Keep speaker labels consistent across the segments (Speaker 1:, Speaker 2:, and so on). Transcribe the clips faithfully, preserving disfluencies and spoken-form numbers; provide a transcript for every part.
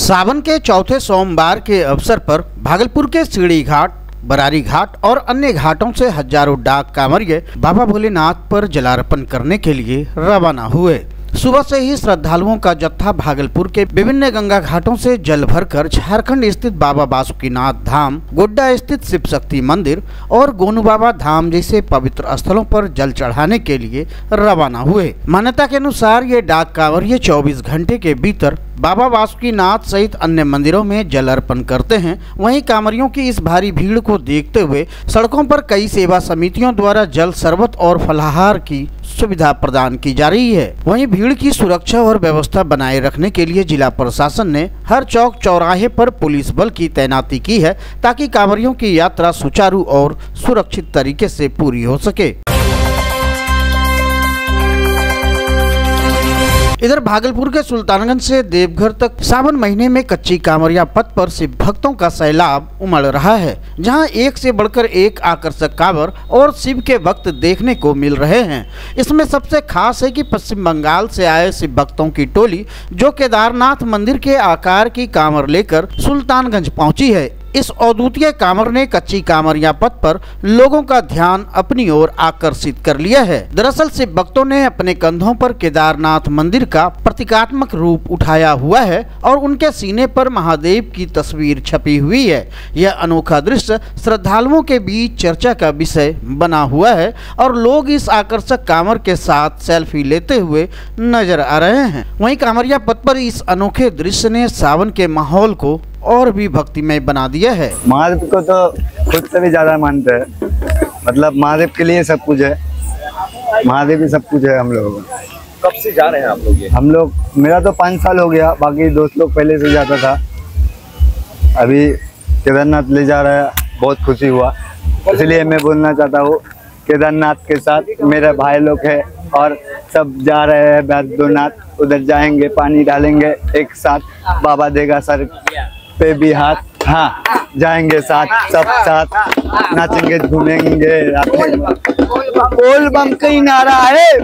Speaker 1: सावन के चौथे सोमवार के अवसर पर भागलपुर के सीढ़ी घाट, बरारी घाट और अन्य घाटों से हजारों डाक कांवरिये बाबा भोलेनाथ पर जलार्पण करने के लिए रवाना हुए। सुबह से ही श्रद्धालुओं का जत्था भागलपुर के विभिन्न गंगा घाटों से जल भरकर झारखंड स्थित बाबा बासुकीनाथ धाम, गोड्डा स्थित शिव शक्ति मंदिर और गोनू बाबा धाम जैसे पवित्र स्थलों पर जल चढ़ाने के लिए रवाना हुए। मान्यता के अनुसार ये डाक कांवरिये चौबीस घंटे के भीतर बाबा बासुकीनाथ सहित अन्य मंदिरों में जल अर्पण करते हैं। वहीं कांवरियों की इस भारी भीड़ को देखते हुए सड़कों पर कई सेवा समितियों द्वारा जल, शरबत और फलाहार की सुविधा प्रदान की जा रही है। वहीं भीड़ की सुरक्षा और व्यवस्था बनाए रखने के लिए जिला प्रशासन ने हर चौक चौराहे पर पुलिस बल की तैनाती की है, ताकि कांवरियों की यात्रा सुचारू और सुरक्षित तरीके से पूरी हो सके। इधर भागलपुर के सुल्तानगंज से देवघर तक सावन महीने में कच्ची कांवरिया पथ पर शिव भक्तों का सैलाब उमड़ रहा है, जहां एक से बढ़कर एक आकर्षक कांवर और शिव के भक्त देखने को मिल रहे हैं। इसमें सबसे खास है कि पश्चिम बंगाल से आए शिव भक्तों की टोली जो केदारनाथ मंदिर के आकार की कांवर लेकर सुल्तानगंज पहुंची है। इस अद्वितीय कांवर ने कच्ची कांवरिया पथ पर लोगों का ध्यान अपनी ओर आकर्षित कर लिया है। दरअसल शिव भक्तों ने अपने कंधों पर केदारनाथ मंदिर का प्रतीकात्मक रूप उठाया हुआ है और उनके सीने पर महादेव की तस्वीर छपी हुई है। यह अनोखा दृश्य श्रद्धालुओं के बीच चर्चा का विषय बना हुआ है और लोग इस आकर्षक कांवर के साथ सेल्फी लेते हुए नजर आ रहे हैं। वहीं कांवरिया पथ पर इस अनोखे दृश्य ने सावन के माहौल को और भी भक्तिमय बना दिया है।
Speaker 2: महादेव को तो खुद से भी ज्यादा मानते हैं, मतलब महादेव के लिए सब कुछ है, महादेव ही सब कुछ है। हम लोग
Speaker 3: कब से जा रहे हैं आप लोग?
Speaker 2: हम लोग मेरा तो पाँच साल हो गया, बाकी दोस्त लोग पहले से जाता था। अभी केदारनाथ ले जा रहा है, बहुत खुशी हुआ। इसलिए मैं बोलना चाहता हूँ केदारनाथ के साथ मेरे भाई लोग है और सब जा रहे हैं बैद्यनाथ, उधर जाएंगे, पानी डालेंगे एक साथ, बाबा देगा सर पे भी हाथ, हाँ जाएंगे साथ, सब साथ नाचेंगे, घूमेंगे। बोल बम कहीं नारा है।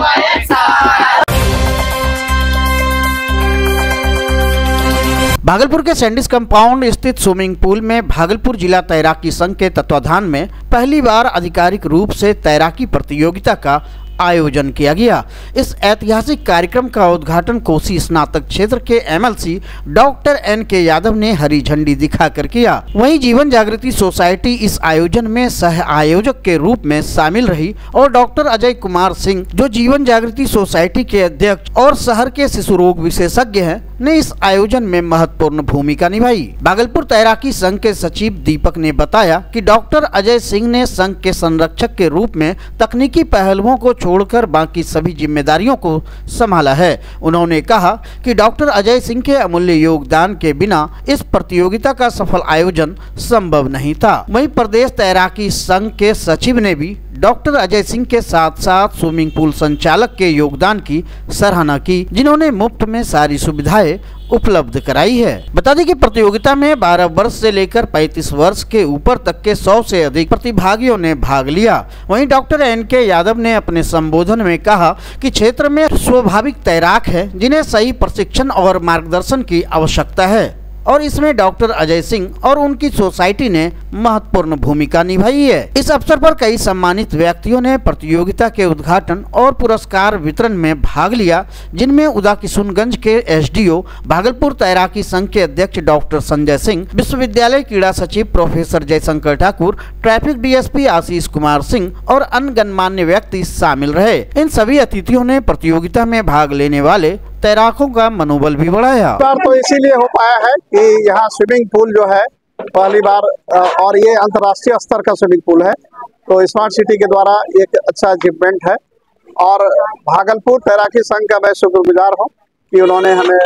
Speaker 1: भागलपुर के सैंडिस कंपाउंड स्थित स्विमिंग पूल में भागलपुर जिला तैराकी संघ के तत्वाधान में पहली बार आधिकारिक रूप से तैराकी प्रतियोगिता का आयोजन किया गया। इस ऐतिहासिक कार्यक्रम का उद्घाटन कोसी स्नातक क्षेत्र के एमएलसी डॉक्टर एन के यादव ने हरी झंडी दिखाकर किया। वहीं जीवन जागृति सोसाइटी इस आयोजन में सह आयोजक के रूप में शामिल रही और डॉक्टर अजय कुमार सिंह, जो जीवन जागृति सोसाइटी के अध्यक्ष और शहर के शिशु रोग विशेषज्ञ हैं, ने इस आयोजन में महत्वपूर्ण भूमिका निभाई। भागलपुर तैराकी संघ के सचिव दीपक ने बताया कि डॉक्टर अजय सिंह ने संघ के संरक्षक के रूप में तकनीकी पहलुओं को छोड़कर बाकी सभी जिम्मेदारियों को संभाला है। उन्होंने कहा कि डॉक्टर अजय सिंह के अमूल्य योगदान के बिना इस प्रतियोगिता का सफल आयोजन संभव नहीं था। वहीं प्रदेश तैराकी संघ के सचिव ने भी डॉक्टर अजय सिंह के साथ साथ स्विमिंग पूल संचालक के योगदान की सराहना की, जिन्होंने मुफ्त में सारी सुविधाएं उपलब्ध कराई है। बता दें कि प्रतियोगिता में बारह वर्ष से लेकर पैंतीस वर्ष के ऊपर तक के सौ से अधिक प्रतिभागियों ने भाग लिया। वहीं डॉक्टर एन के यादव ने अपने संबोधन में कहा कि क्षेत्र में स्वाभाविक तैराक है, जिन्हें सही प्रशिक्षण और मार्गदर्शन की आवश्यकता है और इसमें डॉक्टर अजय सिंह और उनकी सोसाइटी ने महत्वपूर्ण भूमिका निभाई है। इस अवसर पर कई सम्मानित व्यक्तियों ने प्रतियोगिता के उद्घाटन और पुरस्कार वितरण में भाग लिया, जिनमें उदाकिशुनगंज के एसडीओ, भागलपुर तैराकी संघ के अध्यक्ष डॉक्टर संजय सिंह, विश्वविद्यालय क्रीड़ा सचिव professor Jaishankar Thakur, traffic DSP Ashish Kumar Singh और अन्य गणमान्य व्यक्ति शामिल रहे। इन सभी अतिथियों ने प्रतियोगिता में भाग लेने वाले तैराकों का मनोबल भी बढ़ाया।
Speaker 4: तो इसीलिए हो पाया है कि यहाँ स्विमिंग पूल जो है पहली बार, और ये अंतर्राष्ट्रीय स्तर का स्विमिंग पूल है, तो स्मार्ट सिटी के द्वारा एक अच्छा अचीवमेंट है। और भागलपुर तैराकी संघ का मैं शुक्रगुजार हूँ कि उन्होंने हमें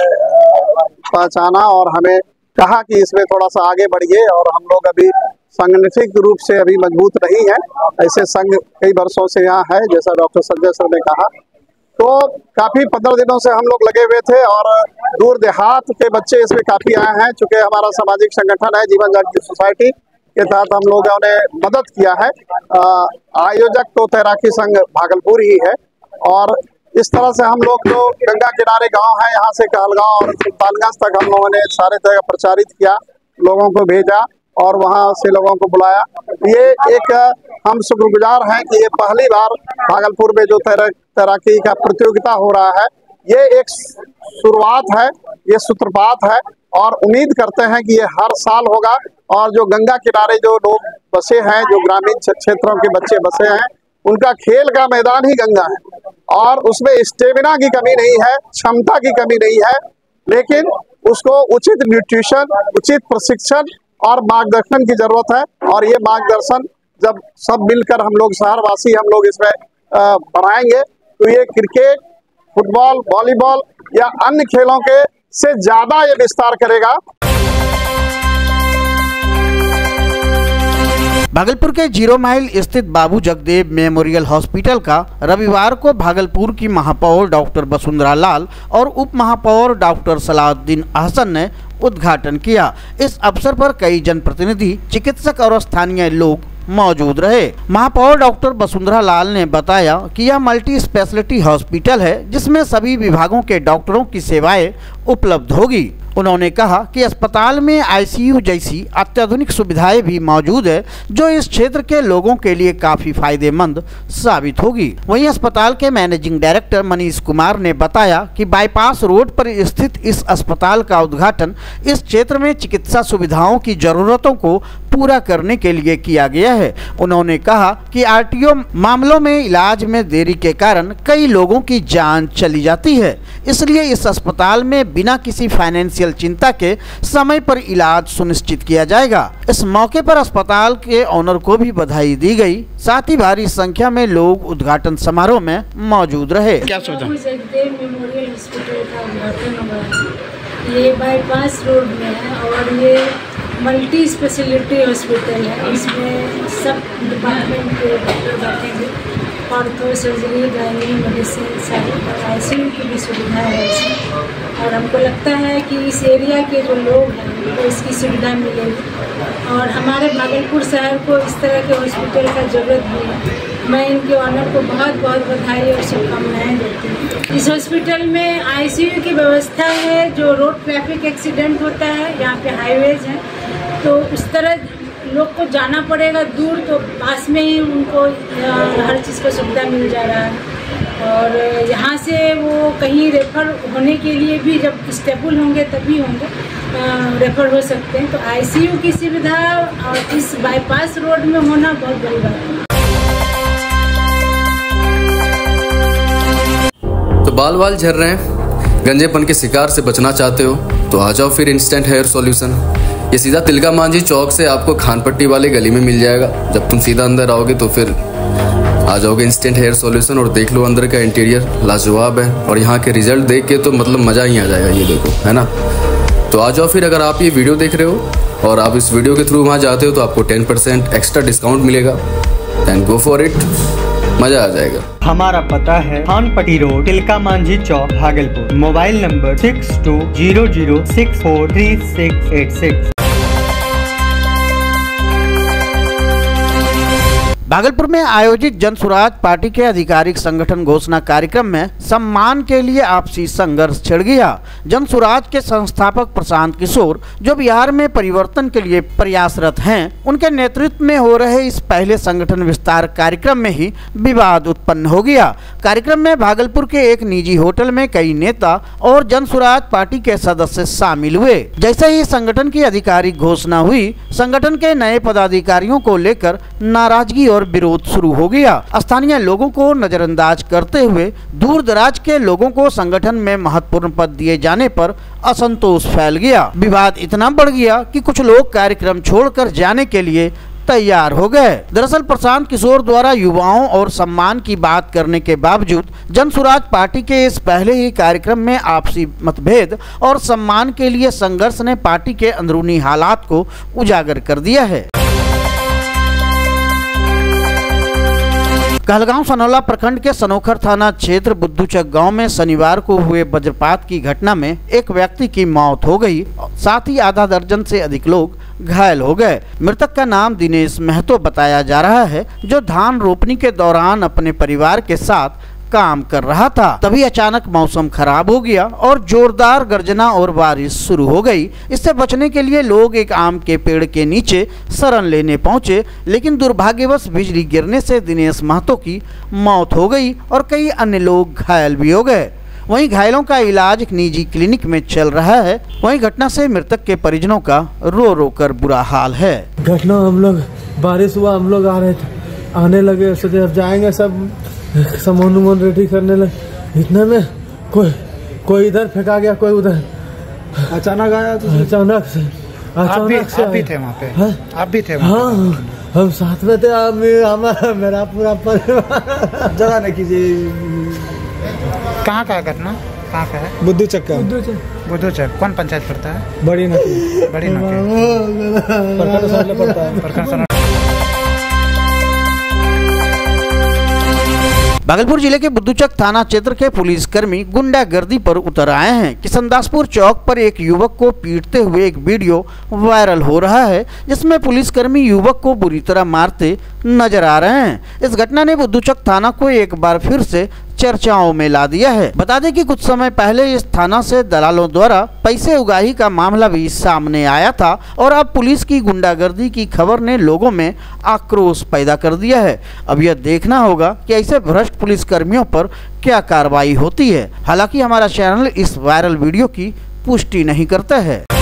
Speaker 4: पहचाना और हमें कहा कि इसमें थोड़ा सा आगे बढ़िए। और हम लोग अभी संगठित रूप से अभी मजबूत नहीं है, ऐसे संघ कई वर्षों से यहाँ है, जैसा डॉक्टर संजय सर ने कहा। तो काफी पंद्रह दिनों से हम लोग लगे हुए थे और दूर देहात के बच्चे इसमें काफी आए हैं। चूंकि हमारा सामाजिक संगठन है जीवन जागृति सोसाइटी के तहत हम लोगों ने मदद किया है। आयोजक तो तैराकी संघ भागलपुर ही है और इस तरह से हम लोग जो गंगा किनारे गांव है, यहाँ से कहलगांव और सुल्तानगंज तक हम लोगों ने सारे जगह प्रचारित किया, लोगों को भेजा और वहाँ से लोगों को बुलाया। ये एक हम शुक्रगुजार हैं कि ये पहली बार भागलपुर में जो तैराक तैराकी का प्रतियोगिता हो रहा है, ये एक शुरुआत है, ये सूत्रपात है और उम्मीद करते हैं कि ये हर साल होगा। और जो गंगा किनारे जो लोग बसे हैं, जो ग्रामीण क्षेत्रों के बच्चे बसे हैं, उनका खेल का मैदान ही गंगा है और उसमें स्टेमिना की कमी नहीं है, क्षमता की कमी नहीं है, लेकिन उसको उचित न्यूट्रिशन, उचित प्रशिक्षण और मार्गदर्शन की जरूरत है। और ये मार्गदर्शन जब सब मिलकर हम लोग शहरवासी हम लोग इसमें बढ़ाएंगे तो ये क्रिकेट, फुटबॉल, वॉलीबॉल या अन्य खेलों के से ज्यादा ये विस्तार करेगा।
Speaker 1: भागलपुर के जीरो माइल स्थित बाबू जगदेव मेमोरियल हॉस्पिटल का रविवार को भागलपुर की महापौर डॉक्टर वसुंधरा लाल और उप महापौर डॉक्टर सलाउद्दीन अहसन ने उद्घाटन किया। इस अवसर पर कई जनप्रतिनिधि, चिकित्सक और स्थानीय लोग मौजूद रहे। महापौर डॉक्टर वसुंधरा लाल ने बताया कि यह मल्टी स्पेशलिटी हॉस्पिटल है जिसमें सभी विभागों के डॉक्टरों की सेवाएं उपलब्ध होगी। उन्होंने कहा कि अस्पताल में आईसीयू जैसी अत्याधुनिक सुविधाएं भी मौजूद है जो इस क्षेत्र के लोगों के लिए काफी फायदेमंद साबित होगी। वहीं अस्पताल के मैनेजिंग डायरेक्टर मनीष कुमार ने बताया कि बाईपास रोड पर स्थित इस अस्पताल का उद्घाटन इस क्षेत्र में चिकित्सा सुविधाओं की जरूरतों को पूरा करने के लिए किया गया है। उन्होंने कहा कि आरटीओ मामलों में इलाज में देरी के कारण कई लोगों की जान चली जाती है, इसलिए इस अस्पताल में बिना किसी फाइनेंशियल चिंता के समय पर इलाज सुनिश्चित किया जाएगा। इस मौके पर अस्पताल के ऑनर को भी बधाई दी गई। साथ ही भारी संख्या में लोग उद्घाटन समारोह में मौजूद रहे। क्या सोचा?
Speaker 5: जगदेव मेमोरियल हॉस्पिटल का उद्घाटन हुआ। ये बाईपास रोड में है और ये मल्टी स्पेशलिटी हॉस्पिटल है। इसमें सब डिपार्टमेंट के डॉक्टर बैठेंगे, ऑर्थो, सर्जरी, गायनी, मेडिसिन, सारी आईसीयू की भी सुविधा है इसमें। और हमको लगता है कि इस एरिया के जो लोग हैं उनको इसकी सुविधा मिलेगी और हमारे भागलपुर शहर को इस तरह के हॉस्पिटल का ज़रूरत भी है। मैं इनके ऑनर को बहुत बहुत बधाई और शुभकामनाएँ देती हूँ। इस हॉस्पिटल में आईसीयू की व्यवस्था है। जो रोड ट्रैफिक एक्सीडेंट होता है, यहाँ पे हाईवेज हैं, तो उस तरह लोग को जाना पड़ेगा दूर, तो पास में ही उनको हर चीज़ का सुविधा मिल जा रहा है। और यहाँ से वो कहीं रेफर होने के लिए भी जब स्टेबल होंगे तभी होंगे रेफर हो सकते हैं। तो आईसीयू की सुविधा और इस बाईपास रोड में होना बहुत बड़ी बात है।
Speaker 6: तो बाल बाल झड़ रहे हैं, गंजेपन के शिकार से बचना चाहते हो तो आ जाओ फिर इंस्टेंट हेयर सॉल्यूशन। ये सीधा तिलका मांझी चौक से आपको खान पट्टी वाले गली में मिल जाएगा। जब तुम सीधा अंदर आओगे तो फिर आ जाओगे इंस्टेंट हेयर सॉल्यूशन और देख लो अंदर का इंटीरियर लाजवाब है। और यहाँ के रिजल्ट देख के तो मतलब मज़ा ही आ जाएगा। ये देखो, है ना। तो आ जाओ फिर। अगर आप ये वीडियो देख रहे हो और आप इस वीडियो के थ्रू वहाँ जाते हो तो आपको टेन परसेंट एक्स्ट्रा डिस्काउंट मिलेगा। देन गो फॉर इट, मजा आ जाएगा।
Speaker 7: हमारा पता है Khan Patti road, Tilka Manjhi Chowk, Bhagalpur. Mobile number six two zero zero six four three six eight six.
Speaker 1: Bhagalpur में आयोजित जन स्वराज पार्टी के आधिकारिक संगठन घोषणा कार्यक्रम में सम्मान के लिए आपसी संघर्ष छिड़ गया। जन स्वराज के संस्थापक प्रशांत किशोर, जो बिहार में परिवर्तन के लिए प्रयासरत हैं, उनके नेतृत्व में हो रहे इस पहले संगठन विस्तार कार्यक्रम में ही विवाद उत्पन्न हो गया। कार्यक्रम में भागलपुर के एक निजी होटल में कई नेता और जन स्वराज पार्टी के सदस्य शामिल हुए। जैसे ही संगठन की आधिकारिक घोषणा हुई, संगठन के नए पदाधिकारियों को लेकर नाराजगी और विरोध शुरू हो गया। स्थानीय लोगों को नजरअंदाज करते हुए दूर दराज के लोगों को संगठन में महत्वपूर्ण पद दिए जाने पर असंतोष फैल गया। विवाद इतना बढ़ गया कि कुछ लोग कार्यक्रम छोड़कर जाने के लिए तैयार हो गए। दरअसल प्रशांत किशोर द्वारा युवाओं और सम्मान की बात करने के बावजूद जन स्वराज पार्टी के इस पहले ही कार्यक्रम में आपसी मतभेद और सम्मान के लिए संघर्ष ने पार्टी के अंदरूनी हालात को उजागर कर दिया है। कहलगांव सनौला प्रखंड के सनोखर थाना क्षेत्र बुद्धूचक गांव में शनिवार को हुए वज्रपात की घटना में एक व्यक्ति की मौत हो गई, साथ ही आधा दर्जन से अधिक लोग घायल हो गए। मृतक का नाम दिनेश महतो बताया जा रहा है, जो धान रोपनी के दौरान अपने परिवार के साथ काम कर रहा था। तभी अचानक मौसम खराब हो गया और जोरदार गर्जना और बारिश शुरू हो गई। इससे बचने के लिए लोग एक आम के पेड़ के नीचे शरण लेने पहुंचे, लेकिन दुर्भाग्यवश बिजली गिरने से दिनेश महतो की मौत हो गई और कई अन्य लोग घायल भी हो गए। वहीं घायलों का इलाज एक निजी क्लिनिक में चल रहा है। वहीं घटना से मृतक के परिजनों का रो रो कर बुरा हाल है।
Speaker 8: घटना हम लोग बारिश हुआ, हम लोग आ रहे थे, आने लगे, सोचे अब जाएंगे, सब सामान उमान रेडी करने लगे। इतने में कोई कोई इधर फेंका गया, कोई उधर।
Speaker 9: अचानक आया तो
Speaker 8: अचानक से अचानक से
Speaker 9: आप भी थे वहाँ पे? आप भी थे?
Speaker 8: हाँ, हम साथ में थे। हमारा मेरा पूरा परिवार।
Speaker 9: जगह नहीं कीजिए। कहाँ का घटना? कहाँ का है?
Speaker 8: बुद्धू चक का।
Speaker 9: बुद्धू चक कौन पंचायत पड़ता है?
Speaker 8: बड़ी नकी।
Speaker 9: बड़ी नकी
Speaker 8: पड़ता है।
Speaker 1: भागलपुर जिले के बुद्धूचक थाना क्षेत्र के पुलिसकर्मी गुंडागर्दी पर उतर आए हैं। किशनदासपुर चौक पर एक युवक को पीटते हुए एक वीडियो वायरल हो रहा है, जिसमें पुलिसकर्मी युवक को बुरी तरह मारते नजर आ रहे हैं। इस घटना ने बुद्धूचक थाना को एक बार फिर से चर्चाओं में ला दिया है। बता दें कि कुछ समय पहले इस थाना से दलालों द्वारा पैसे उगाही का मामला भी सामने आया था और अब पुलिस की गुंडागर्दी की खबर ने लोगों में आक्रोश पैदा कर दिया है। अब यह देखना होगा कि ऐसे भ्रष्ट पुलिसकर्मियों पर क्या कार्रवाई होती है। हालांकि हमारा चैनल इस वायरल वीडियो की पुष्टि नहीं करता है।